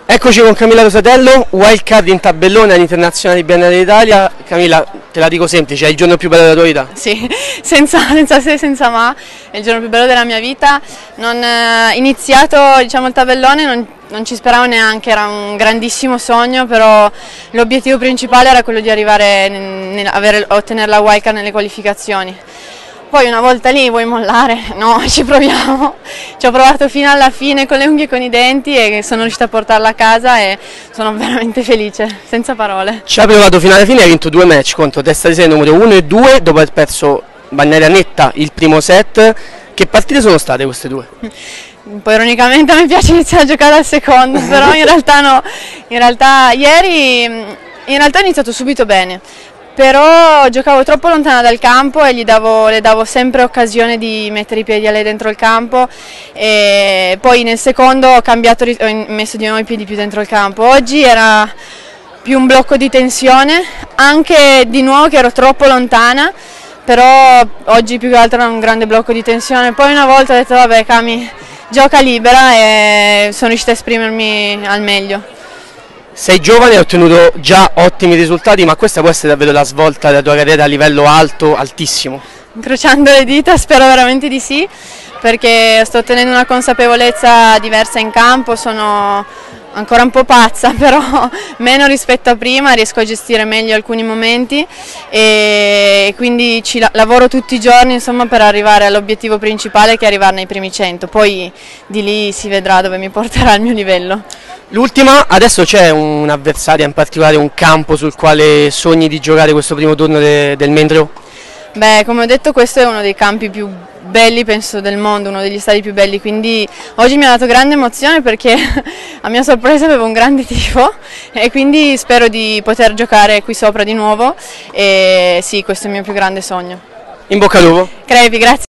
Eccoci con Camilla Rosatello, wildcard in tabellone all'Internazionale Biennale d'Italia. Camilla, te la dico semplice, è il giorno più bello della tua vita? Sì, senza se, senza ma, è il giorno più bello della mia vita. Iniziato il tabellone non ci speravo neanche, era un grandissimo sogno, però l'obiettivo principale era quello di arrivare ottenere la wildcard nelle qualificazioni. Poi una volta lì vuoi mollare? No, ci proviamo. Ci ho provato fino alla fine con le unghie e con i denti e sono riuscita a portarla a casa e sono veramente felice, senza parole. Ci ha provato fino alla fine, hai vinto 2 match contro testa di serie numero 1 e 2 dopo aver perso maniera netta il primo set. Che partite sono state queste due? Un po' ironicamente a me piace iniziare a giocare al secondo, però in realtà no. Ieri ho iniziato subito bene. Però giocavo troppo lontana dal campo e le davo sempre occasione di mettere i piedi a lei dentro il campo, e poi nel secondo ho messo di nuovo i piedi più dentro il campo. Oggi era più un blocco di tensione, anche di nuovo che ero troppo lontana, però oggi più che altro era un grande blocco di tensione. Poi una volta ho detto vabbè Cami, gioca libera, e sono riuscita a esprimermi al meglio. Sei giovane, hai ottenuto già ottimi risultati, ma questa può essere davvero la svolta della tua carriera a livello alto, altissimo? Incrociando le dita spero veramente di sì, perché sto ottenendo una consapevolezza diversa in campo, sono ancora un po' pazza, però meno rispetto a prima, riesco a gestire meglio alcuni momenti e quindi lavoro tutti i giorni, insomma, per arrivare all'obiettivo principale, che è arrivare nei primi 100, poi di lì si vedrà dove mi porterà il mio livello. L'ultima, adesso c'è un'avversaria in particolare, un campo sul quale sogni di giocare questo primo turno del Mendrio? Beh, come ho detto, questo è uno dei campi più belli, penso, del mondo, uno degli stadi più belli, quindi oggi mi ha dato grande emozione perché a mia sorpresa avevo un grande tifo e quindi spero di poter giocare qui sopra di nuovo, e sì, questo è il mio più grande sogno. In bocca al lupo! Crepi, grazie.